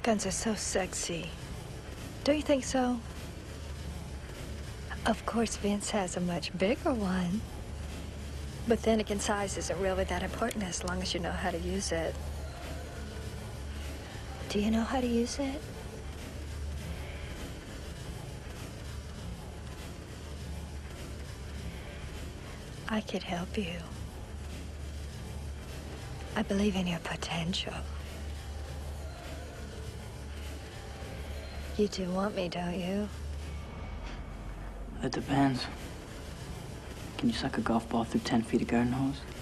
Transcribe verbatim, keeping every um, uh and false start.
Guns are so sexy. Don't you think so? Of course, Vince has a much bigger one. But then again, size isn't really that important as long as you know how to use it. Do you know how to use it? I could help you. I believe in your potential. You do want me, don't you? It depends. Can you suck a golf ball through ten feet of garden hose?